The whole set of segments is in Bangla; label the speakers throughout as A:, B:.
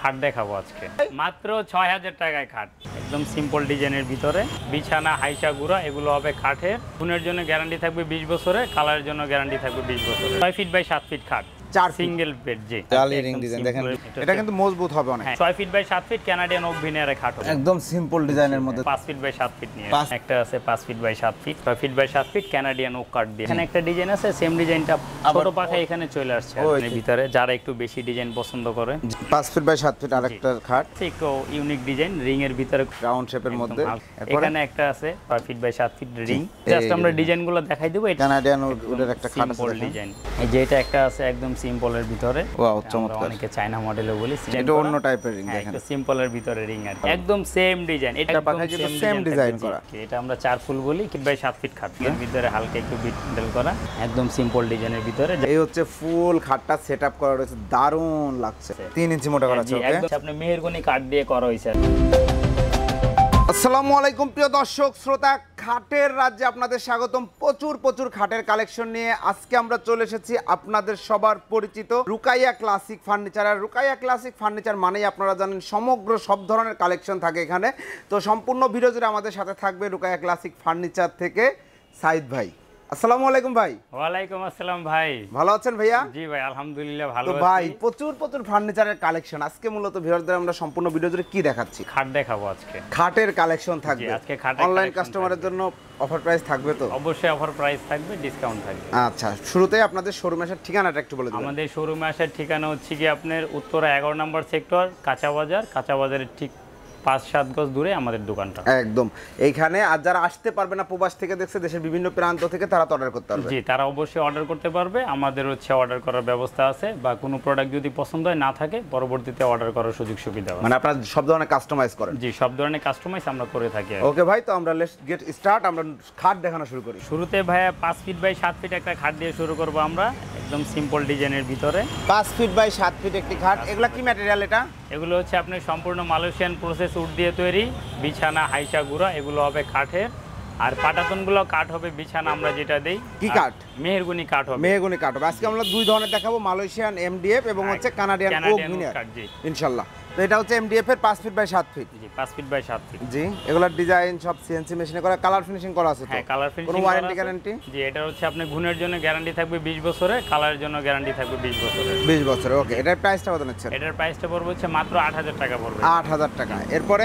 A: খাট দেখাবো আজকে মাত্র ৬০০০ টাকায় খাট, একদম সিম্পল ডিজাইনের ভিতরে। বিছানা হাইসা গুড়া এগুলো হবে কাঠের। গুণের জন্য গ্যারান্টি থাকবে ২০ বছরে, কালারের জন্য গ্যারান্টি থাকবে 20 বছরে। ৬ ফিট বাই 7 ফিট খাট,
B: চার
A: সিঙ্গেল বেড। জি,
B: জালি রিং ডিজাইন দেখেন, এটা কিন্তু মজবুত হবে অনেক।
A: ৬ feet by 7 feet Canadian oak ভিনিয়ারের খাট হবে,
B: একদম সিম্পল ডিজাইনের মধ্যে।
A: ৫ ফিট বাই 7 ফিট নিয়ে একটা আছে, ৫ feet by 7 feet, ৬ feet by 7 feet Canadian oak কাঠ দিয়ে। এখানে একটা ডিজাইন আছে, সেম ডিজাইনটা ছোট পাখা এখানে চলে আসছে এর ভিতরে, যারা একটু বেশি ডিজাইন পছন্দ করে।
B: ৫ ফিট বাই 7 ফিট আরেকটা খাট,
A: একটু ইউনিক ডিজাইন, রিং এর ভিতরে
B: রাউন্ড শেপের মধ্যে।
A: এখানে একটা আছে ৬ feet by 7 feet ring. Just আমরা ডিজাইনগুলো দেখাই দেব। এটা
B: কানাডিয়ান ওদের একটা খাট আছে
A: ডিজাইন। এই যে এটা একটা আছে একদম সিম্পলের ভিতরে।
B: ওয়াও, চমৎকার।
A: অনেকে চায়না মডেলে বলি,
B: এটা অন্য টাইপের রিং দেখেন,
A: একটু সিম্পলের ভিতরে রিং আর একদম সেম ডিজাইন।
B: এটা পাখা কিন্তু সেম ডিজাইন করা।
A: এটা আমরা 4 ফুল বলি, ফিট বাই 7 ফিট খাট এর ভিতরে হালকা একটু বিট মেটাল করা, একদম সিম্পল ডিজাইনের ভিতরে।
B: এই হচ্ছে ফুল খাটটা সেটআপ করা রয়েছে, দারুণ লাগছে। 3 ইঞ্চি মোটা করা আছে।
A: একদম আপনি মেহেরগনি কাঠ দিয়ে করা হইছে।
B: আসসালামু আলাইকুম প্রিয় দর্শক শ্রোতা, খাটের রাজ্যে আপনাদের স্বাগতম। প্রচুর খাটের কালেকশন নিয়ে আজকে আমরা চলে এসেছি আপনাদের সবার পরিচিত রুকাইয়া ক্লাসিক ফার্নিচার। আর রুকাইয়া ক্লাসিক ফার্নিচার মানেই আপনারা জানেন সমগ্র সব ধরনের কালেকশন থাকে এখানে। তো সম্পূর্ণ ভিডিও জুড়ে আমাদের সাথে থাকবে রুকাইয়া ক্লাসিক ফার্নিচার থেকে সাইদ ভাই। আসসালামু আলাইকুম ভাই।
A: ওয়ালাইকুম আসসালাম ভাই।
B: ভালো আছেন ভাইয়া?
A: জি ভাই, আলহামদুলিল্লাহ ভালো আছি।
B: ভাই প্রচুর ফার্নিচারের কালেকশন আজকে মূলত ভিউয়ারদের আমরা সম্পূর্ণ ভিডিও জুড়ে কি দেখাচ্ছি?
A: খাট দেখাবো আজকে।
B: খাটের কালেকশন থাকবে
A: আজকে। খাট
B: অনলাইন কাস্টমারের জন্য অফার প্রাইস থাকবে তো?
A: অবশ্যই অফার প্রাইস থাকবে, ডিসকাউন্ট থাকবে।
B: আচ্ছা, শুরুতেই আপনাদের শোরুমে আসার ঠিকানাটা একটু বলে দিন।
A: আমাদের শোরুমে আসার ঠিকানা হচ্ছে কি আপনার উত্তরা 11 নম্বর সেক্টর, কাঁচা বাজারের ঠিক ৫-৭ গজ দূরে আমাদের দোকানটা
B: একদম এইখানে। আর যারা আসতে পারবে না, প্রবাস থেকে দেখছে, দেশের বিভিন্ন প্রান্ত থেকে, তারা তো অর্ডার করতে পারবে?
A: জি, তারা অবশ্যই অর্ডার করতে পারবে। আমাদের হচ্ছে অর্ডার করার ব্যবস্থা আছে, বা কোনো প্রোডাক্ট যদি পছন্দ হয় না থাকে পরবর্তীতে অর্ডার করার সুযোগ সুবিধা আছে।
B: মানে আপনারা সব ধরনের কাস্টমাইজ করেন?
A: জি, সব ধরনের কাস্টমাইজ আমরা করে থাকি।
B: ওকে ভাই, তো আমরা লেটস গেট স্টার্ট। আমরা খাট দেখানো শুরু করি।
A: শুরুতে ভাইয়া ৫ ফিট বাই 7 ফিট একটা খাট দিয়ে শুরু করব আমরা, একদম সিম্পল ডিজাইনের ভিতরে।
B: ৫ ফিট বাই 7 ফিট একটি খাট। এগুলা কি ম্যাটেরিয়াল? এটা
A: এগুলো হচ্ছে আপনার সম্পূর্ণ মালয়েশিয়ান প্রসেস উড দিয়ে তৈরি। বিছানা হাইসা গুড়া এগুলো হবে কাঠের, আর পাটাতনগুলো কাঠ হবে। বিছানা আমরা যেটা দেই
B: কি কাঠ?
A: মেহেরগনি কাঠ হবে।
B: মেহেরগনি কাঠ হবে। আজকে আমরা দুই ধরনের দেখাবো, মালয়েশিয়ান এমডিএফ এবং হচ্ছে কানাডিয়ান ওক ভিনিয়ার।
A: জি,
B: ইনশাআল্লাহ। তো এটা হচ্ছে এমডিএফ এর 5 ফিট বাই 7 ফিট।
A: জি, 5 ফিট বাই 7 ফিট।
B: জি, এগুলোর ডিজাইন সব সিএনসি মেশিনে করা, কালার ফিনিশিং করা আছে তো?
A: হ্যাঁ, কালার ফিনিশিং।
B: কোনো ওয়ারেন্টি গ্যারান্টি?
A: জি, এটা হচ্ছে আপনার গুণের জন্য গ্যারান্টি থাকবে 20 বছরে, কালারের জন্য গ্যারান্টি থাকবে 20 বছরে।
B: 20 বছরে। ওকে, এটার প্রাইসটা কত নিচ্ছেন?
A: এটার প্রাইসটা পড়বে হচ্ছে মাত্র ৮০০০ টাকা পড়বে।
B: ৮০০০ টাকা।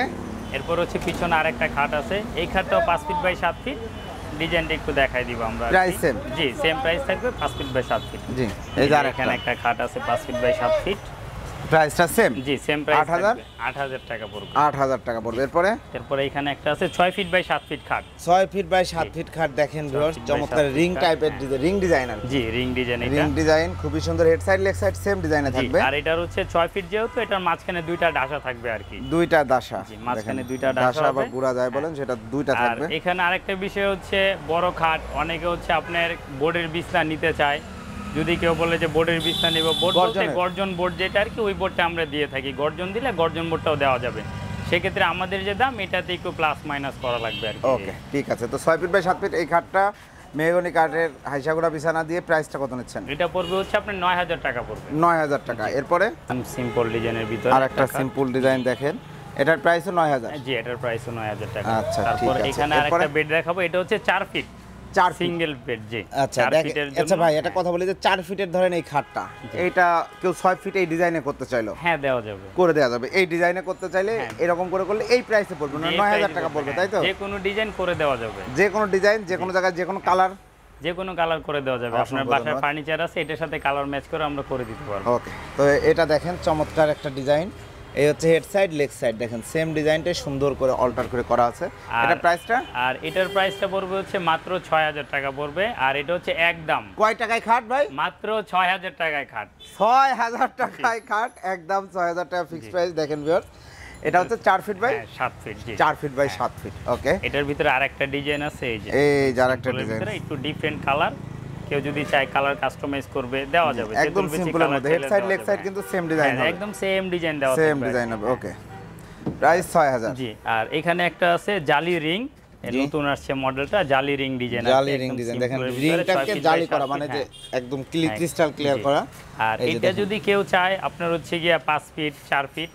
A: এরপর হচ্ছে পিছনে আরেকটা খাট আছে। এই খাটটাও 5 ফিট বাই 7 ফিট। ডিজাইনটা একটু দেখাই দিব আমরা।
B: Price same?
A: জি, সেম প্রাইস থাকবে 5 ফিট বাই 7 ফিট।
B: জি, এই যে
A: এখানে একটা খাট আছে 5 ফিট বাই 7 ফিট।
B: প্রাইসটা সেম?
A: জি, সেম প্রাইস।
B: ৮০০০
A: টাকা পড়বে।
B: ৮০০০ টাকা পড়বে।
A: এরপরে এখানে একটা আছে 6 ফিট বাই 7 ফিট খাট।
B: 6 ফিট বাই 7 ফিট খাট দেখেন ভিউয়ার্স, চমৎকার রিং টাইপের রিং ডিজাইনার।
A: জি, রিং ডিজাইন। এটা
B: রিং ডিজাইন খুবই সুন্দর। Head side leg side same ডিজাইনে থাকবে।
A: আর এটার হচ্ছে 6 ফিট, যেহেতু এটার মাঝখানে দুইটা ডাসা থাকবে আর কি।
B: দুইটা ডাসা?
A: জি, মাঝখানে দুইটা
B: ডাসা বা গুড়া যায় বলেন, সেটা দুইটা থাকবে।
A: আর এখানে আরেকটা বিষয় হচ্ছে বড় খাট। অনেকে হচ্ছে আপনার বোর্ডের বিছনা নিতে চায়। যদি কেউ বলে যে বোর্ডের বিছনা নিব, বোর্ড বলতে গর্জন বোর্ড যেটা আর কি, ওই বোর্ডটা আমরা দিয়ে থাকি। গর্জন দিলে গর্জন বোর্ডটাও দেওয়া যাবে। সেক্ষেত্রে আমাদের যে দাম, এটাতে একটু প্লাস মাইনাস করা লাগবে আর কি।
B: ওকে, ঠিক আছে। তো 6 ফিট বাই 7 ফিট এই খাটটা মেহগনি কাঠের হাইসাগুড়া বিছানা দিয়ে প্রাইসটা কত নিচ্ছেন?
A: এটা পড়বে হচ্ছে আপনার ৯০০০ টাকা পড়বে।
B: ৯০০০ টাকা। এরপরে
A: সিম্পল ডিজাইনের ভিতরে
B: আর একটা সিম্পল ডিজাইন দেখেন, এটার প্রাইসও ৯০০০?
A: জি, এটার প্রাইসও ৯০০০ টাকা।
B: আচ্ছা,
A: তারপর এখানে আরেকটা বেড দেখাবো। এটা হচ্ছে 4 ফিট, 4 সিঙ্গেল বেড। জি,
B: আচ্ছা আচ্ছা ভাই, এটা কথা বলি যে 4 ফিটের ধরেন এই খাটটা, এইটা কেউ 6 ফিট এই ডিজাইনে করতে চাইলো?
A: হ্যাঁ, দেওয়া যাবে,
B: করে দেওয়া যাবে। এই ডিজাইনে করতে চাইলে এরকম করে করলে এই প্রাইসে পড়বে না, ৯০০০ টাকা পড়বে, তাই তো?
A: যে কোনো ডিজাইন করে দেওয়া যাবে,
B: যে কোনো ডিজাইন, যে কোনো জায়গায়, যে কোনো কালার,
A: যে কোনো কালার করে দেওয়া যাবে। আপনার বাসায় ফার্নিচার আছে, এটার সাথে কালার ম্যাচ করে আমরা করে দিতে পারবো।
B: ওকে, তো এটা দেখেন চমৎকার একটা ডিজাইন। এই হচ্ছে হেড সাইড লেগ সাইড দেখেন, সেম ডিজাইনটা সুন্দর করে অল্টার করে করা আছে। এটা প্রাইসটা?
A: আর এটার প্রাইসটা পড়বে হচ্ছে মাত্র ৬০০০ টাকা পড়বে। আর এটা হচ্ছে একদম।
B: কয় টাকায় খাট ভাই?
A: মাত্র ৬০০০ টাকায় খাট।
B: ৬০০০ টাকায় খাট, একদম ৬০০০ টাকা ফিক্সড প্রাইস। দেখেন ভিউয়ার্স, এটা হচ্ছে 4 ফিট বাই
A: 7 ফিট। জি,
B: 4 ফিট বাই 7 ফিট। ওকে,
A: এটার ভিতরে আরেকটা ডিজাইন আছে। এই যে
B: যার একটা ডিজাইন,
A: একটু ডিফারেন্ট কালার। কেউ যদি চায় কালার কাস্টমাইজ করবে, দেওয়া যাবে।
B: একদম সিম্পলের মধ্যে হেড সাইড লেগ সাইড কিন্তু সেম ডিজাইন হবে,
A: একদম সেম ডিজাইন দেওয়া
B: সেম ডিজাইন হবে। Okay, price ৬০০০।
A: জি, আর এখানে একটা আছে জালি রিং। নতুন আসছে মডেলটা, জালি রিং ডিজাইন।
B: জালি রিং ডিজাইন দেখেন, রিংটাকে জালি করা মানে যে একদম ক্রিস্টাল ক্লিয়ার করা।
A: আর এটা যদি কেউ চায় আপনার হচ্ছে গিয়া 5 ফিট 4 ফিট,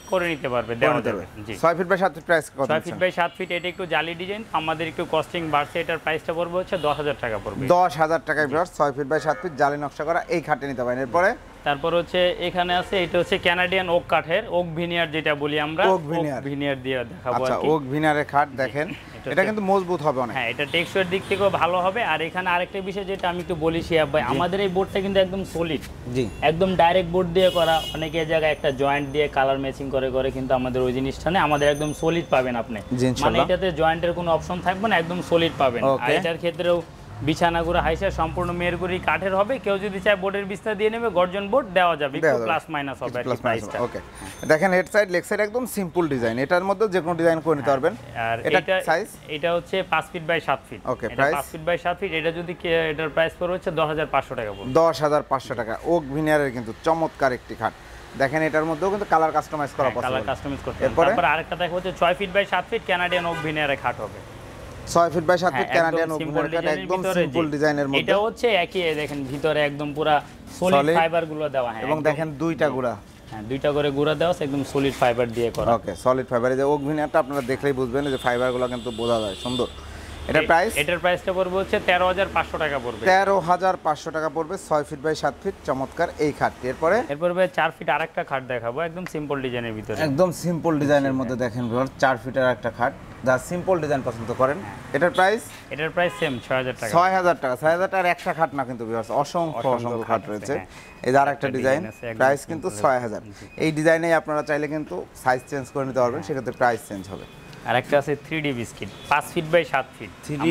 A: করে নিতে পারবে, দেওয়া যাবে। জি
B: 6 ফিট বাই 7 ফিট প্রাইস কত?
A: 6 ফিট বাই 7 ফিট, এটা একটু জালি ডিজাইন, আমাদের একটু কস্টিং বাড়ছে, এটার প্রাইসটা পড়বে হচ্ছে 10,000 টাকা পড়বে।
B: 10,000 টাকায় ভিউয়ার্স 6 ফিট বাই 7 ফিট জালি নকশা করা এই খাটে নিতে পারেন। এরপরে
A: তারপর হচ্ছে এখানে আছে, এটা হচ্ছে কানাডিয়ান ওক কাঠের, ওক ভিনিয়ার যেটা বলি আমরা, ওক ভিনিয়ার দিয়ে দেখাবো।
B: আচ্ছা, ওক ভিনিয়ারের খাট দেখেন, এটা কিন্তু মজবুত হবে অনেক।
A: হ্যাঁ, এটা টেক্সচার দিক থেকেও ভালো হবে। আর এখানে আরেকটা বিষয় যেটা আমি একটু বলি শিহাব ভাই, আমাদের এই বোর্ডটা কিন্তু একদম সলিড,
B: জি
A: একদম ডাইরেক্ট বোর্ড দিয়ে করা। অনেকে এই জায়গায় একটা জয়েন্ট দিয়ে কালার ম্যাচিং করে করে, কিন্তু আমাদের ওই জিনিসটা নেই, আমাদের একদম সলিড পাবেন আপনি, মানে এটাতে জয়েন্টের কোনো অপশন থাকবে না, একদম সলিড পাবেন। আর এটার ক্ষেত্রেও বিছানাগুলো হাইসা সম্পূর্ণ মেরগুরি কাঠের হবে। কেউ যদি চায় বোর্ডের বিস্তার দিয়ে নেবে, গর্জন বোর্ড দেওয়া যাবে, একটু প্লাস মাইনাস হবে আর কি প্রাইসটা।
B: ওকে, দেখেন হেড সাইড লেগ সাইড একদম সিম্পল ডিজাইন, এটার মধ্যে যে কোনো ডিজাইন করে নিতে পারবেন।
A: আর এটা সাইজ, এটা হচ্ছে 5 feet by 7 feet.
B: Okay, price
A: 5 feet by 7 feet, এটা যদি এটার প্রাইস পড়বে হচ্ছে 10,500 টাকা পড়বে।
B: 10,500 টাকা। ওক ভিনিয়ারের কিন্তু চমৎকার একটি খাট, দেখেন এটার মধ্যেও কিন্তু কালার কাস্টমাইজ করা পসিবল,
A: কালার কাস্টমাইজ করতে পারবেন। তারপর আরেকটা দেখো হচ্ছে 6 feet by 7 feet Canadian oak ভিনিয়ারের খাট হবে।
B: 6 feet by 7 feet Canadian oak veneer খাট, একদম সিম্পল ডিজাইনের মধ্যে।
A: এটা হচ্ছে একই, দেখেন ভিতরে একদম পুরো সলিড ফাইবার গুলো দেওয়া। হ্যাঁ,
B: এবং দেখেন দুইটা গুড়া,
A: হ্যাঁ দুইটা করে গুড়া দেওয়া আছে, একদম সলিড ফাইবার দিয়ে করা।
B: Okay, solid fibre. এই যে ওক ভিনিয়ারটা আপনারা দেখলেই বুঝবেন যে ফাইবারগুলো কিন্তু বোঝা যায় সুন্দর। এটার প্রাইস,
A: এটার প্রাইসটা পড়বে হচ্ছে 13,500 টাকা পড়বে।
B: 13,500 টাকা পড়বে 6 ফিট বাই 7 ফিট চমৎকার এই খাটটি। এরপরে
A: 4 ফিট আরেকটা খাট দেখাবো, একদম সিম্পল ডিজাইনের ভিতরে,
B: একদম সিম্পল ডিজাইনের মধ্যে। দেখেন 4 ফিটের একটা খাট, যা সিম্পল ডিজাইন পছন্দ করেন। এটার প্রাইস,
A: এটার প্রাইস সেম 6,000 টাকা।
B: 6,000 টাকা। 6,000 টাকার একটা খাট না কিন্তু ভিউয়ার্স, অসংখ্য খাট রয়েছে। এই যে আরেকটা ডিজাইন, প্রাইস কিন্তু 6,000। এই ডিজাইনেই আপনারা চাইলে কিন্তু সাইজ চেঞ্জ করে নিতে পারবেন, সেক্ষেত্রে প্রাইস চেঞ্জ হবে।
A: আর একটা আছে 3D biscuit 5 feet by 7 fit.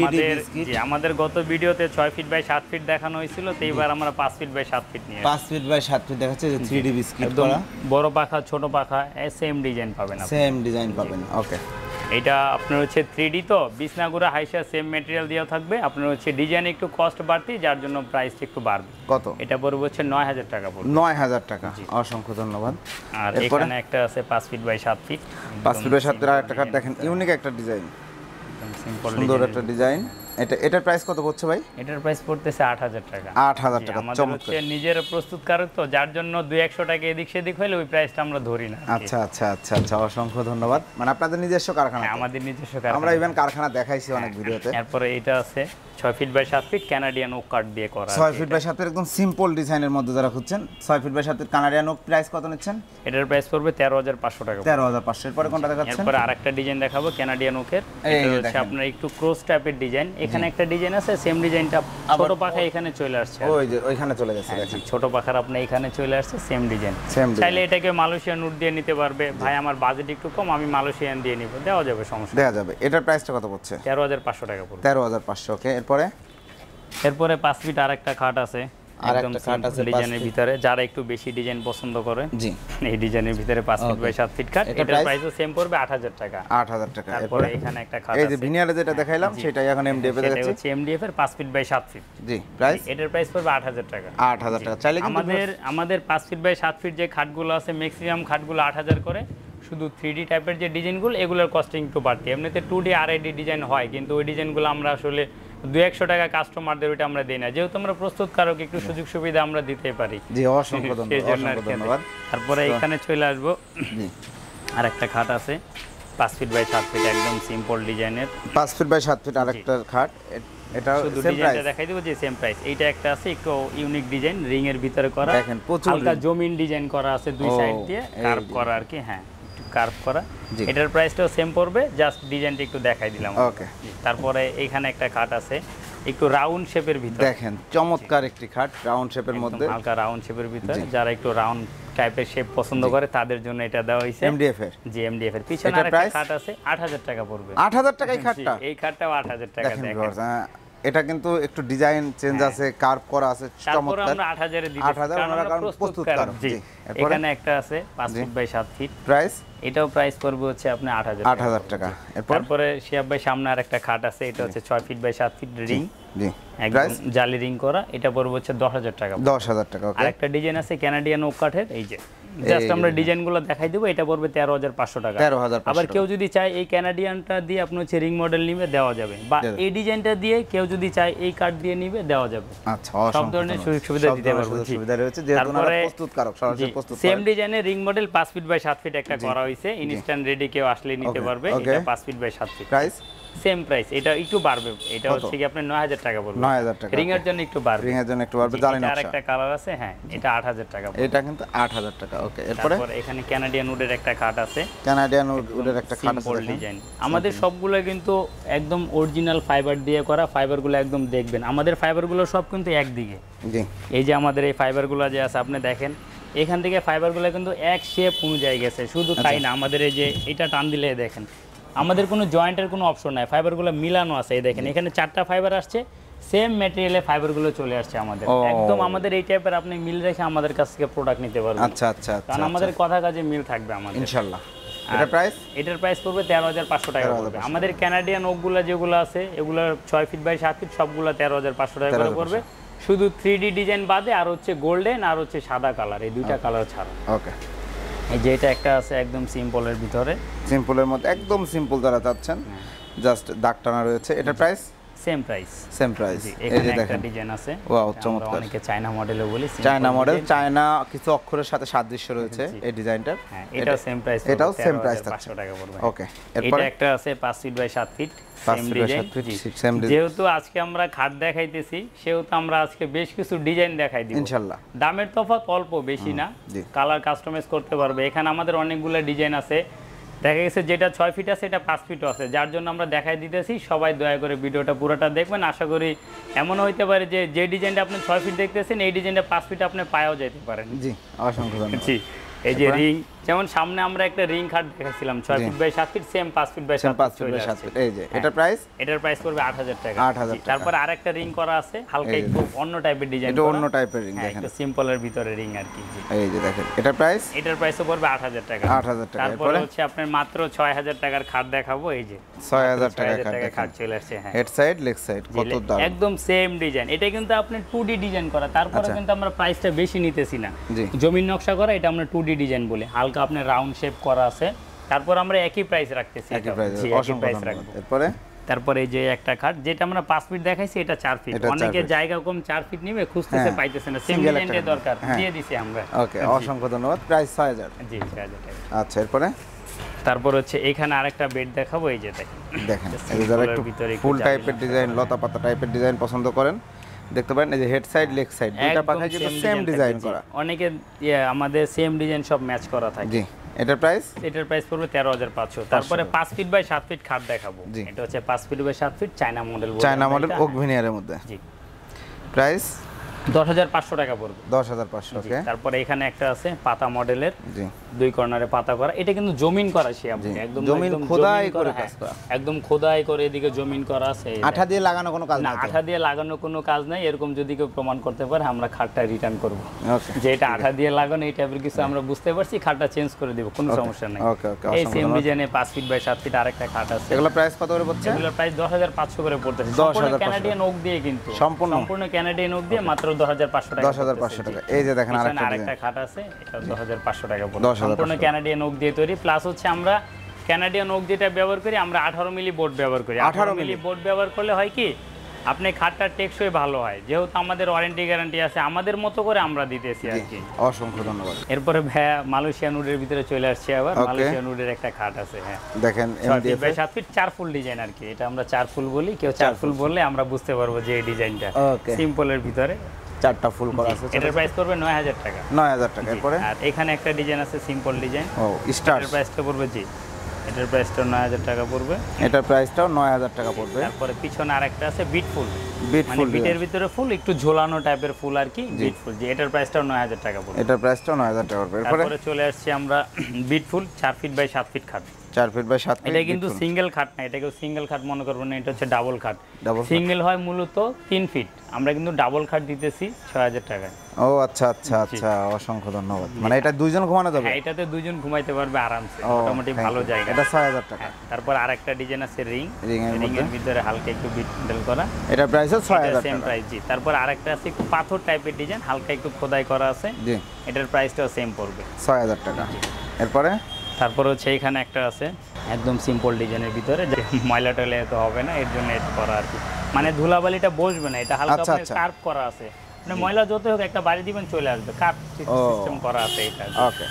A: আমাদের গত ভিডিওতে 6 ফিট বাই 7 ফিট দেখানো হয়েছিল, তো এইবার আমরা 5 ফিট বাই 7 ফিট নিয়ে
B: 5 ফিট বাই 7 ফিট দেখাচ্ছে যে 3D বিস্কিট করা,
A: বড় পাখা ছোট পাখা সেম ডিজাইন পাবেন,
B: সেম ডিজাইন পাবেন। ওকে,
A: এটা আপনার হচ্ছে 3D, তো বিছনাগুড়া হাইসা সেম ম্যাটেরিয়াল দেওয়া থাকবে। আপনার হচ্ছে ডিজাইন একটু কস্ট বাড়তি, যার জন্য প্রাইসটা একটু বাড়বে।
B: কত?
A: এটা পড়বে হচ্ছে 9,000 টাকা পড়বে।
B: 9,000 টাকা, অসংখ্য ধন্যবাদ।
A: আর এখানে একটা আছে 5 feet by 7 feet.
B: 5 feet by 7 feet আরেকটা কাট দেখেন, ইউনিক একটা ডিজাইন,
A: একদম সিম্পল
B: সুন্দর একটা ডিজাইন। এটার প্রাইস কত পড়ছে ভাই?
A: এটার প্রাইস পড়তেছে 8,000 টাকা।
B: 8,000 টাকা, চমৎকার।
A: আমাদের নিজের প্রস্তুতকারক, তো যার জন্য 200-100 টাকা এদিক সেদিক হলে ওই প্রাইসটা আমরা ধরি না।
B: আচ্ছা আচ্ছা আচ্ছা আচ্ছা, অসংখ্য ধন্যবাদ। মানে আপনাদের নিজস্ব কারখানা?
A: আমাদের নিজস্ব কারখানা,
B: আমরা ইভেন কারখানা দেখাইছি অনেক ভিডিওতে।
A: তারপরে এটা আছে 6 feet by 7 feet Canadian oak কাঠ দিয়ে করা।
B: 6 ফিট বাই 7 ফিট একদম সিম্পল ডিজাইনের মধ্যে যারা খুঁজছেন, 6 feet by 7 feet Canadian oak, price কত নিচ্ছেন?
A: এটার প্রাইস পড়বে 13,500 টাকা।
B: 13,500। এরপর কোনটা দেখাচ্ছেন?
A: এরপর আরেকটা ডিজাইন দেখাবো কানাডিয়ান ওকের, এটা হচ্ছে আপনার একটু ক্রস টাইপের ডিজাইন। এখানে একটা ডিজাইন আছে, সেম ডিজাইনটা ছোট পাখা এখানে চলে আসছে,
B: ওই যে ওইখানে চলে গেছে দেখেন,
A: ছোট পাখার আপনি এখানে চলে আসছে সেম ডিজাইন। চাইলে এটাকে মালয়েশিয়ান নুট দিয়ে নিতে পারবে, ভাই আমার বাজেট একটু কম আমি মালয়েশিয়ান দিয়ে নিব, দেওয়া যাবে, সমস্যা
B: দেওয়া যাবে। এটার প্রাইসটা কত পড়ছে?
A: 13,500 টাকা পড়বে।
B: 13,500। ওকে, এরপরে
A: 5 ফিট আরেকটা খাট আছে, একদম ডিজাইনের ভিতরে, যারা একটু বেশি ডিজাইন পছন্দ করে, জি এই ডিজাইনের ভিতরে 5 ফিট বাই 7 ফিট কাট, এটার প্রাইসও সেম পড়বে 8,000 টাকা।
B: 8,000 টাকা।
A: তারপরে এখানে একটা খাট
B: এই যে ভিনিয়ারে যেটা দেখাইলাম সেটাই এখন এমডিএফ এ দেখাচ্ছি,
A: এটা হচ্ছে এমডিএফ এর 5 ফিট বাই 7 ফিট।
B: জি, প্রাইস,
A: এটার প্রাইস পড়বে 8,000 টাকা।
B: 8,000 টাকা। চাইলে কিন্তু
A: আমাদের 5 ফিট বাই 7 ফিট যে খাটগুলো আছে, ম্যাক্সিমাম খাটগুলো 8,000 করে। শুধু 3D টাইপের যে ডিজাইনগুলো, এগুলোর কস্টিং একটু বাড়তি। এমনিতে 2D RID ডিজাইন হয়, কিন্তু ওই ডিজাইনগুলো আমরা আসলে 200-100 টাকা কাস্টমারদের ওইটা আমরা দিই না, যেহেতু আমরা প্রস্তুতকারক, একটু সুযোগ সুবিধা আমরা দিতে পারি।
B: জি, অসংখ্য ধন্যবাদ।
A: তারপরে এখানে চলে আসবো, আর একটা খাট আছে 5 ফিট বাই 7 ফিট, একদম সিম্পল ডিজাইনের
B: 5 ফিট বাই 7 ফিট আরেকটা খাট। এটা
A: শুধু ডিজাইনটা দেখাই দেব, যে সেম প্রাইস। এইটা একটা আছে একটু ইউনিক ডিজাইন, রিং এর ভিতরে করা,
B: দেখেন প্রচুর
A: হালকা জমিন ডিজাইন করা আছে, দুই সাইড দিয়ে কার্ভ করা আর কি, হ্যাঁ একটু কার্ভ করা। এটার প্রাইসটাও সেম পড়বে, জাস্ট ডিজাইনটা একটু দেখাই দিলাম।
B: ওকে,
A: তারপরে এখানে একটা খাট আছে একটু রাউন্ড শেপের ভিতরে,
B: দেখেন চমৎকার একটি খাট, রাউন্ড শেপের মধ্যে,
A: হালকা রাউন্ড শেপের ভিতরে, যারা একটু রাউন্ড টাইপের শেপ পছন্দ করে তাদের জন্য এটা দেওয়া হয়েছে
B: এমডিএফ এর।
A: জি, এমডিএফ এর। পিছনে আরেকটা খাট আছে 8,000 টাকা পড়বে।
B: 8,000 টাকা এই খাটটা?
A: এই খাটটাও 8,000 টাকা। দেখেন
B: এটা কিন্তু একটু ডিজাইন চেঞ্জ আছে, কার্ভ করা আছে, চমৎকার।
A: আমরা 8,000 এ দিই,
B: 8,000 ওনারা কারণ প্রস্তুতকারক। জি,
A: এখানে একটা আছে 5 ফিট বাই 7 ফিট,
B: প্রাইস,
A: এটাও প্রাইস পড়বে হচ্ছে আপনি 8,000 টাকা। তারপরে শিহাব ভাই সামনে আরেকটা খাট আছে, এটা হচ্ছে 6 ফিট বাই 7 ফিট রিং, জি একদম জালি রিং করা, এটা পড়বে হচ্ছে 10,000 টাকা।
B: 10,000 টাকা। ওকে,
A: আরেকটা ডিজাইন আছে কানাডিয়ান ওক কাঠের, এই যে জাস্ট আমরা ডিজাইনগুলো দেখাই দেব। এটা পড়বে 13500 টাকা।
B: 13500।
A: আবার কেউ যদি চায় এই কানাডিয়ানটা দিয়ে আপনি হচ্ছে রিং মডেল নিবে দেওয়া যাবে, বা এই ডিজাইনটা দিয়ে কেউ যদি চায় এই কাট দিয়ে নিবে দেওয়া যাবে।
B: আচ্ছা,
A: সব ধরনের সুযোগ সুবিধা দিতে পারবো।
B: সুবিধা রয়েছে যেহেতু ওনারা প্রস্তুতকারক, সরাসরি প্রস্তুত করে।
A: সেম ডিজাইনের ring model 5 feet by 7 feet একটা করা হইছে, ইনস্ট্যান্ট রেডি কেউ আসলে নিতে পারবে। এটা 5 feet by 7 feet.
B: Price
A: same price, এটা একটু বাড়বে। এটা হচ্ছে কি আপনার 9000 টাকা পড়বে।
B: 9000 টাকা।
A: রিং এর জন্য একটু বাড়বে।
B: রিং এর জন্য একটু বাড়বে। জানেন
A: আর একটা কালার আছে, হ্যাঁ এটা 8000 টাকা পড়বে।
B: এটা কিন্তু 8000 টাকা। ওকে, এরপরে
A: এখানে কানাডিয়ান উডের একটা খাট আছে।
B: কানাডিয়ান উডের একটা খাট আছে
A: ডিজাইন। আমাদের সবগুলো কিন্তু একদম অরিজিনাল ফাইবার দিয়ে করা। ফাইবারগুলো একদম দেখবেন, আমাদের ফাইবারগুলো সব কিন্তু একদিকে।
B: জি,
A: এই যে আমাদের এই ফাইবারগুলো যে আছে আপনি দেখেন, এখান থেকে ফাইবারগুলো কিন্তু এক শেপ অনুযায়ী গেছে। শুধু তাই না, আমাদের এই যে এটা টান দিলে দেখেন আমাদের কোনো জয়েন্টের কোনো অপশন নাই, ফাইবারগুলো মিলানো আছে। এই দেখেন এখানে 4টা ফাইবার আসছে, সেম ম্যাটেরিয়ালে ফাইবারগুলো চলে আসছে আমাদের। একদম আমাদের এই টাইপের আপনি মিল রেখে আমাদের কাছ থেকে প্রোডাক্ট নিতে পারবেন।
B: আচ্ছা আচ্ছা,
A: কারণ আমাদের কথা কাজে মিল থাকবে আমাদের
B: ইনশাআল্লাহ। এটার
A: প্রাইস পড়বে 13500 টাকা পড়বে। আমাদের কানাডিয়ান ওকগুলো যেগুলো আছে এগুলো 6 ফিট বাই 7 ফিট সবগুলো 13500 টাকা করে পড়বে। শুধু 3D ডিজাইন বাদে আর হচ্ছে গোল্ডেন আর হচ্ছে সাদা কালার, এই দুইটা কালার ছাড়া।
B: ওকে,
A: এই যে এটা একটা আছে একদম সিম্পলের ভিতরে,
B: সিম্পলের মধ্যে একদম সিম্পল যারা চাচ্ছেন, জাস্ট দাগ টানা রয়েছে। এটার প্রাইস
A: সেম প্রাইস। এই যে দেখেন ডিজাইন আছে।
B: ওয়াও, চমৎকার।
A: অনেকে চায়না মডেলে বলি,
B: চায়না মডেল, চায়না কিছু অক্ষরের সাথে সাদৃশ্য রয়েছে এই ডিজাইনটার।
A: হ্যাঁ, এটাও সেম প্রাইস।
B: এটাও সেম প্রাইস
A: 500 টাকা পড়বে।
B: ওকে,
A: এটা একটা আছে 5 feet by 7 feet, same design. যেহেতু আজকে আমরা খাট দেখাইতেছি সেহেতু আমরা আজকে বেশ কিছু ডিজাইন দেখাই দিব
B: ইনশাআল্লাহ।
A: দামের তফাৎ অল্প বেশি না, কালার কাস্টমাইজ করতে পারবে। এখানে আমাদের অনেকগুলো ডিজাইন আছে। দেখা গেছে যেটা 6 ফিট আছে এটা 5 ফিটও আছে, যার জন্য আমরা দেখাই দিতেছি। সবাই দয়া করে ভিডিওটা পুরোটা দেখবেন। আশা করি এমন হইতে পারে যে যে ডিজাইনটা আপনি 6 ফিট দেখতেছেন এই ডিজাইনটা 5 ফিট আপনি পায়াও যেতে পারেন।
B: জি, অসংখ্য ধন্যবাদ।
A: জি, এই যে রিং, যেমন সামনে আমরা একটা রিং খাট দেখাইছিলাম 6 feet by 7 feet, same 5 feet by 7 feet.
B: এই যে এটার প্রাইস
A: পড়বে 8000 টাকা।
B: 8000 টাকা।
A: তারপর আরেকটা রিং করা আছে হালকা একটু অন্য টাইপের ডিজাইন,
B: এটা অন্য টাইপের রিং দেখেন,
A: একটু সিম্পলের ভিতরে রিং আর কি।
B: এই যে দেখেন এটার প্রাইসও
A: পড়বে 8000 টাকা।
B: 8000 টাকা।
A: তারপর হচ্ছে আপনার মাত্র 6000 টাকার খাট দেখাবো। এই যে
B: 6000 টাকা
A: খাট চলে আসছে। হ্যাঁ,
B: হেড সাইড লেগ সাইড কত দাম,
A: একদম সেম ডিজাইন। এটা কিন্তু আপনি 2D ডিজাইন করা, তারপরে কিন্তু আমরা প্রাইসটা বেশি নিতেছি না। জমির নকশা করা, এটা আমরা 2D ডিজাইন বলি। হালকা আপনার রাউন্ড শেপ করা আছে, তারপর আমরা একই প্রাইস রাখতেছি। একই প্রাইস রাখবো। তারপরে এই যে একটা খাট যেটা আমরা 5 ফিট দেখাইছি এটা 4 ফিট। অনেকে জায়গা কম 4 ফিট নিবে, খুঁজতেছে পাইতেছে না, সেম ডিজাইনটা দরকার, দিয়ে দিছি আমরা।
B: ওকে, অসংখ্য ধন্যবাদ। প্রাইস 6000।
A: জি, 6000 টাকা।
B: আচ্ছা, এরপরে
A: তারপর হচ্ছে এখানে আরেকটা বেড দেখাবো। এই যে
B: দেখেন এই যারা একটু ফুল টাইপের ডিজাইন, লতা পাতা টাইপের ডিজাইন পছন্দ করেন দেখতে পারেন। এই যে হেড সাইড লেগ সাইড দুটো পাখায় কিন্তু সেম ডিজাইন করা।
A: অনেকে আমাদের সেম ডিজাইন সব ম্যাচ করা থাকে।
B: জি, এটার প্রাইস
A: পড়বে 13500। তারপরে 5 ফিট বাই 7 ফিট খাট দেখাবো। এটা হচ্ছে 5 feet by 7 feet China model
B: oak ভিনিয়ারের মধ্যে।
A: জি,
B: প্রাইস
A: 10500 টাকা পড়বে।
B: 10500। ওকে,
A: তারপরে এখানে একটা আছে পাতা মডেলের।
B: জি,
A: দুই কর্নারে পাতা করা। এটা কিন্তু জমিন করা, একদম
B: জমিন খোদাই করে কাজ করা,
A: একদম খোদাই করে এদিকে জমিন করা আছে।
B: আঠা দিয়ে লাগানো কোনো কাজ
A: না, আঠা দিয়ে লাগানো কোনো কাজ নাই। এরকম যদি কেউ প্রমাণ করতে পারে আমরা খাটটা রিটার্ন করব। যে এটা আঠা দিয়ে লাগানো এই টাইপের কিছু আমরা বুঝতে পারছি, খাটটা চেঞ্জ করে দেব, কোনো সমস্যা নাই। এই সেম ডিজাইনে 5 ফিট বাই 7 ফিট আরেকটা খাট আছে।
B: এগুলো প্রাইস কত করে পড়ছে?
A: এগুলোর প্রাইস 10500 করে পড়তেছে। সম্পূর্ণ কানাডিয়ান ওক দিয়ে, কিন্তু সম্পূর্ণ কানাডিয়ান ওক দিয়ে মাত্র 10500 টাকা।
B: 10500 টাকা। এই যে দেখেন
A: আরেকটা খাট আছে, এটা 10500 টাকা পড়বে। সম্পূর্ণ কানাডিয়ান ওক দিয়ে তৈরি। প্লাস হচ্ছে আমরা কানাডিয়ান ওক যেটা ব্যবহার করি আমরা 18 মিলি বোর্ড ব্যবহার করি। 18 মিলি বোর্ড ব্যবহার করলে হয় কি আপনি খাটটা টেকসই ভালো হয়, যেহেতু আমাদের ওয়ারেন্টি গ্যারান্টি আছে, আমাদের মতো করে আমরা দিতেছি আর কি।
B: অসংখ্য ধন্যবাদ।
A: এরপরে মালয়েশিয়ান উডের ভিতরে চলে আসছে আবার। মালয়েশিয়ান উডের একটা খাট আছে। হ্যাঁ,
B: দেখেন
A: 7 ফিট 4 ফুল ডিজাইন আর কি। এটা আমরা 4 ফুল বলি, কেউ 4 ফুল বললে আমরা বুঝতে পারবো যে এই ডিজাইনটা সিম্পলের ভিতরে
B: 4টা ফুল করা আছে।
A: এটার প্রাইস পড়বে 9000 টাকা।
B: 9000 টাকা। এরপরে
A: আর এখানে একটা ডিজাইন আছে সিম্পল ডিজাইন।
B: স্টার।
A: এটার প্রাইসটা পড়বে জি, এটার প্রাইসটা 9000 টাকা পড়বে।
B: এটার প্রাইসটাও 9000 টাকা পড়বে।
A: তারপরে পিছনে আরেকটা আছে বিট ফুল, মানে বিটের ভিতরে ফুল একটু ঝোলানো টাইপের ফুল আর কি, বিট ফুল। যে এটার প্রাইসটাও 9000 টাকা পড়বে।
B: এটার প্রাইসটাও 9000 টাকা পড়বে।
A: তারপরে চলে আসছে আমরা beautiful 4 feet by 7 feet খাট।
B: 4 ফিট বাই 7 ফিট।
A: এটা কিন্তু সিঙ্গেল খাট না, এটাকে সিঙ্গেল খাট মনে করবেন না, এটা হচ্ছে ডাবল খাট। সিঙ্গেল হয় মূলত 3 ফিট, আমরা কিন্তু ডাবল খাট দিতেছি 6000 টাকায়।
B: ও আচ্ছা আচ্ছা আচ্ছা, অসংখ্য ধন্যবাদ। মানে এটা দুইজন ঘুমানো যাবে?
A: হ্যাঁ, এটাতে দুইজন ঘুমাইতে পারবে আরামসে, মোটামুটি ভালো জায়গা।
B: এটা 6000 টাকা।
A: তারপর আরেকটা ডিজাইন আছে রিং এর ভিতরে হালকা একটু বিট হ্যান্ডেল করা,
B: এটা প্রাইস 6000 টাকা।
A: সেম প্রাইস জি। তারপর আরেকটা আছে একটু পাথর টাইপের ডিজাইন, হালকা একটু খোদাই করা আছে
B: জি,
A: এটার প্রাইসটাও সেম পড়বে
B: 6000 টাকা। এরপরে
A: তারপর হচ্ছে এখানে একটা আছে একদম সিম্পল ডিজাইনের ভিতরে, যে ময়লা টয়লা তো হবে না, এর জন্য এটা করা আর কি, মানে ধুলাবালিটা বসবে না, এটা হালকা কার্ভ করা আছে, মানে ময়লা যত হোক একটা বাড়ি দিবেন চলে আসবে, কার্ভ সিস্টেম করা আছে এটা।
B: ওকে,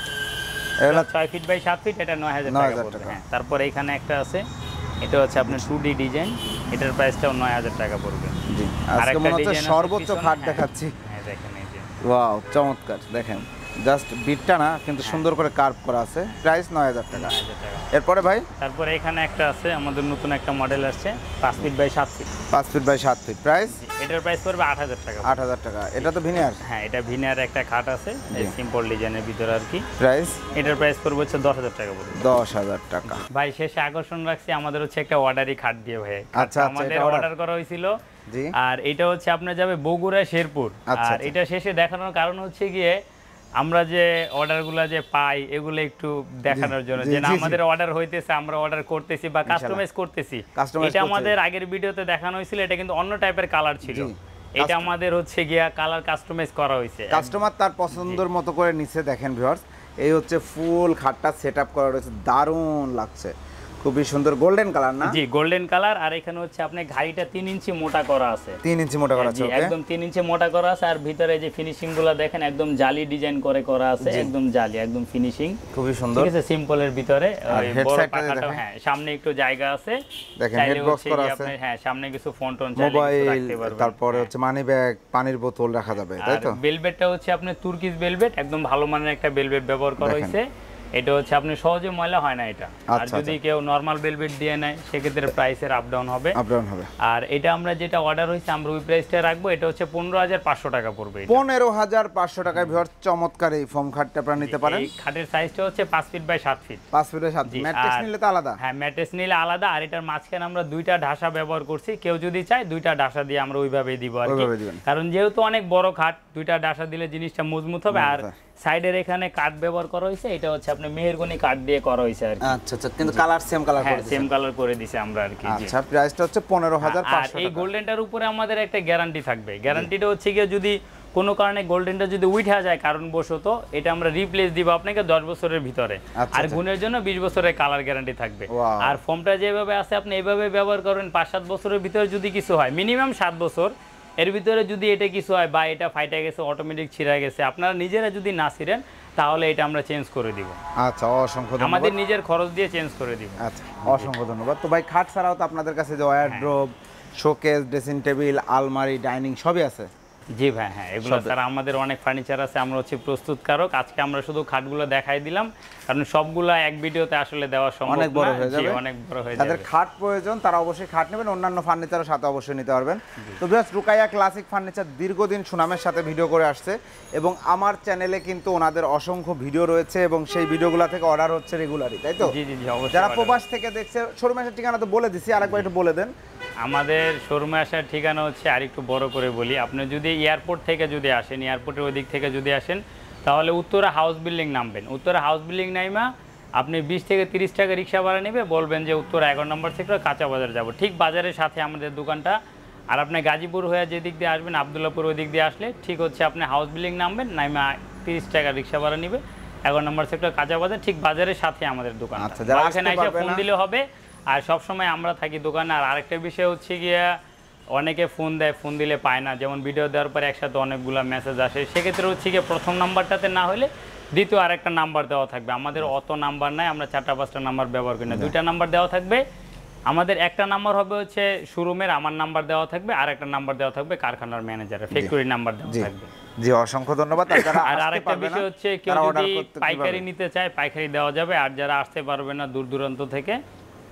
B: এটা
A: 6 ফিট বাই 7 ফিট, এটা 9000 টাকা পড়বে। হ্যাঁ, তারপর এখানে একটা আছে, এটা হচ্ছে আপনার 2D ডিজাইন, এটার প্রাইসটাও 9000 টাকা পড়বে।
B: জি, আজকে মনে হচ্ছে সর্বোচ্চ খাট দেখাচ্ছি।
A: হ্যাঁ দেখেন এই যে,
B: ওয়াও চমৎকার, দেখেন জাস্ট বিটটা না কিন্তু সুন্দর করে কার্ভ করা আছে, প্রাইস 9000 টাকা। এরপরে ভাই
A: তারপরে এখানে একটা আছে আমাদের নতুন একটা মডেল আসছে 5 feet by 7 feet.
B: 5 feet by 7 feet, price
A: এটার প্রাইস পড়বে 8000 টাকা।
B: 8000 টাকা। এটা তো ভিনিয়ার?
A: হ্যাঁ, এটা ভিনিয়ার একটা খাট আছে, এই সিম্পল ডিজাইনের ভিতরে আর কি।
B: প্রাইস
A: এটার প্রাইস পড়বে হচ্ছে 10000 টাকা পড়বে।
B: 10000 টাকা।
A: ভাই শেষে আকর্ষণ রাখছি আমাদের হচ্ছে একটা অর্ডারই খাট দিয়ে ভাই।
B: আচ্ছা,
A: আমাদের অর্ডার করা হয়েছিল
B: জি,
A: আর এটা হচ্ছে আপনার যাবে বগুড়া শেরপুর। আর এটা শেষে দেখানোর কারণ হচ্ছে গিয়ে আমরা যে অর্ডারগুলো যে পাই এগুলো একটু দেখানোর জন্য, যে না আমাদের অর্ডার হইতেছে, আমরা অর্ডার করতেছি বা কাস্টমাইজ করতেছি। এটা আমাদের আগের ভিডিওতে দেখানো হয়েছিল, এটা কিন্তু অন্য টাইপের কালার ছিল, এটা আমাদের হচ্ছে গিয়া কালার কাস্টমাইজ করা হয়েছে,
B: কাস্টমার তার পছন্দের মতো করে নিচে। দেখেন ভিউয়ার্স, এই হচ্ছে ফুল খাটটা সেটআপ করা রয়েছে, দারুণ লাগছে, খুবই সুন্দর, গোল্ডেন কালার না?
A: জি, গোল্ডেন কালার। আর এখানে হচ্ছে আপনি ঘাড়িটা 3 ইঞ্চি মোটা করা আছে,
B: 3 ইঞ্চি মোটা করা আছে,
A: একদম 3 ইঞ্চি মোটা করা আছে। আর ভিতরে যে ফিনিশিং গুলো দেখেন একদম জালি ডিজাইন করে করা আছে, একদম জালি, একদম ফিনিশিং
B: খুবই সুন্দর,
A: ঠিক আছে, সিম্পলের ভিতরে।
B: আর হেড
A: সাইডটা হ্যাঁ, সামনে একটু জায়গা আছে,
B: দেখেন হেড বক্স করা আছে,
A: হ্যাঁ সামনে কিছু ফোন টোন
B: মোবাইল, তারপরে হচ্ছে মানি ব্যাগ, পানির বোতল রাখা যাবে, তাই তো?
A: বেলভেটটা হচ্ছে আপনার তুর্কিশ বেলভেট, একদম ভালো মানের একটা বেলভেট ব্যবহার করা হয়েছে। এটা হচ্ছে আপনি সহজে ময়লা হয় না এটা। আর যদি কেউ নরমাল বেলভেট দিয়ে নেয় সেক্ষেত্রে প্রাইসের আপ ডাউন হবে। আর এটা আমরা যেটা অর্ডার হইছে আমরা ওই প্রাইসটা রাখবো, এটা হচ্ছে 15500 টাকা পড়বে।
B: 15500 টাকায় ভিউয়ার চমৎকার এই ফোম খাটটা আপনারা নিতে পারেন।
A: এই খাটের সাইজটা হচ্ছে 5 feet by 7 feet.
B: 5 feet by 7 feet. Mattress নিলে তো আলাদা?
A: হ্যাঁ, ম্যাট্রেস নিলে আলাদা। আর এটার মাঝখানে আমরা দুইটা ঢাসা ব্যবহার করছি, কেউ যদি চায় দুইটা ঢাসা দিয়ে আমরা ওইভাবেই দিব আর কি, কারণ যেহেতু অনেক বড় খাট, দুইটা ঢাসা দিলে জিনিসটা মজবুত হবে। আর সাইডের এখানে কাঠ ব্যবহার করা হয়েছে, এটা হচ্ছে আপনি মেহেরগনি কাঠ দিয়ে করা হয়েছে আর কি।
B: আচ্ছা আচ্ছা, কিন্তু কালার সেম কালার করে
A: দিয়েছে, সেম কালার করে দিয়েছে আমরা আর কি।
B: আচ্ছা, প্রাইসটা হচ্ছে 15500
A: টাকা। আর এই গোল্ডেনটার উপরে আমাদের একটা গ্যারান্টি থাকবে, গ্যারান্টিটা হচ্ছে কি যদি কোনো কারণে গোল্ডেনটা যদি উঠে যায় কারণবশত, এটা আমরা রিপ্লেস দিব আপনাকে 10 বছরের ভিতরে। আর গুণের জন্য 20 বছরের কালার গ্যারান্টি থাকবে। আর ফোমটা যেভাবে আছে আপনি এইভাবে ব্যবহার করেন, 5-7 বছরের ভিতরে যদি কিছু হয়, মিনিমাম 7 বছর এর ভিতরে যদি এটা কিছু হয় বা এটা ফাইটা গেছে, অটোমেটিক ছিঁড়া গেছে, আপনারা নিজেরা যদি না ছিঁড়েন তাহলে এটা আমরা চেঞ্জ করে দিব।
B: আচ্ছা, অসংখ্য ধন্যবাদ,
A: আমাদের নিজের খরচ দিয়ে চেঞ্জ করে দিব।
B: আচ্ছা, অসংখ্য ধন্যবাদ। তো ভাই খাট ছাড়াও তো আপনাদের কাছে যে ওয়ারড্রোব, শোকেস, ড্রেসিং টেবিল, আলমারি, ডাইনিং সবই আছে?
A: জি ভাই, হ্যাঁ, এগুলো ছাড়া আমাদের অনেক ফার্নিচার আছে, আমরা হচ্ছে প্রস্তুতকারক। আজকে আমরা শুধু খাটগুলো দেখাই দিলাম, কারণ সবগুলো এক ভিডিওতে আসলে দেওয়া সম্ভব না, অনেক বড় হয়ে যাবে।
B: যাদের খাট প্রয়োজন তারা অবশ্যই খাট নেবেন, অন্যান্য ফার্নিচারের সাথে অবশ্যই নিতে পারবেন। তো ভিউয়ার্স, রুকাইয়া ক্লাসিক ফার্নিচার দীর্ঘদিন সুনামের সাথে ভিডিও করে আসছে এবং আমার চ্যানেলে কিন্তু ওনাদের অসংখ্য ভিডিও রয়েছে এবং সেই ভিডিওগুলো থেকে অর্ডার হচ্ছে রেগুলারই, তাই তো?
A: জি জি জি, অবশ্যই।
B: যারা প্রবাস থেকে দেখছে, শোরুমের ঠিকানা তো বলে দিছি, আরেকবার একটু বলে দেন।
A: আমাদের শোরুমে আসার ঠিকানা হচ্ছে আরেকটু বড় করে বলি, আপনি যদি এয়ারপোর্ট থেকে যদি আসেন, এয়ারপোর্টের ওই দিক থেকে যদি আসেন তাহলে উত্তরা হাউস বিল্ডিং নামবেন। উত্তরা হাউস বিল্ডিং নাইমা আপনি 20 থেকে 30 টাকা রিক্সা ভাড়া নেবে, বলবেন যে উত্তরা 11 নম্বর সেক্টর কাঁচা বাজার যাব, ঠিক বাজারের সাথে আমাদের দোকানটা। আর আপনি গাজীপুর হয়ে যে দিক দিয়ে আসবেন, আবদুল্লাপুর ওই দিক দিয়ে আসলে ঠিক হচ্ছে আপনি হাউস বিল্ডিং নামবেন, নাইমা 30 টাকা রিক্সা ভাড়া নেবে, 11 নম্বর সেক্টর কাঁচা বাজার, ঠিক বাজারের সাথে আমাদের দোকান।
B: আচ্ছা, যারা
A: এখানে এসে ফোন দিলে হবে। আর সব সময় আমরা থাকি দোকানে। আর আরেকটা বিষয় হচ্ছে গিয়া অনেকে ফোন দেয়, ফোন দিলে পায় না, যেমন ভিডিও দেওয়ার পরে একসাথে অনেকগুলো মেসেজ আসে, সেক্ষেত্রে হচ্ছে গিয়ে প্রথম নাম্বারটাতে না হলে দ্বিতীয় আরেকটা নাম্বার দেওয়া থাকবে। আমাদের অত নাম্বার নাই, আমরা 4-5টা নাম্বার ব্যবহার করি না, 2টা নাম্বার দেওয়া থাকবে। আমাদের একটা নাম্বার হবে হচ্ছে শোরুমের, আমার নাম্বার দেওয়া থাকবে, আর একটা নাম্বার দেওয়া থাকবে কারখানার ম্যানেজারের, ফ্যাক্টরি নাম্বার দেওয়া থাকবে।
B: জি, অসংখ্য ধন্যবাদ।
A: আর আরেকটা বিষয় হচ্ছে কেউ যদি পাইকারি নিতে চায় পাইকারি দেওয়া যাবে, আর যারা আসতে পারবে না দূর দূরান্ত থেকে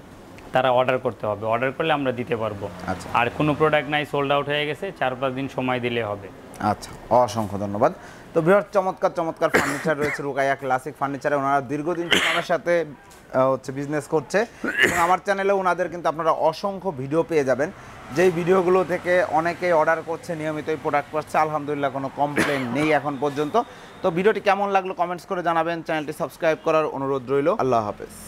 A: তারা অর্ডার করতে হবে, অর্ডার করলে আমরা দিতে পারবো।
B: আচ্ছা,
A: আর কোনো প্রোডাক্ট নাই, সোল্ড আউট হয়ে গেছে, 4-5 দিন সময় দিলে হবে।
B: আচ্ছা, অসংখ্য ধন্যবাদ। তো বৃহৎ চমৎকার চমৎকার ফার্নিচার রয়েছে রুকাইয়া ক্লাসিক ফার্নিচারে। ওনারা দীর্ঘদিন থেকে আমার সাথে হচ্ছে বিজনেস করছে এবং আমার চ্যানেলে ওনাদের কিন্তু আপনারা অসংখ্য ভিডিও পেয়ে যাবেন, যেই ভিডিওগুলো থেকে অনেকেই অর্ডার করছে, নিয়মিতই প্রোডাক্ট পাচ্ছে, আলহামদুলিল্লাহ কোনো কমপ্লেন নেই এখন পর্যন্ত। তো ভিডিওটি কেমন লাগলো কমেন্টস করে জানাবেন, চ্যানেলটি সাবস্ক্রাইব করার অনুরোধ রইল। আল্লাহ হাফেজ।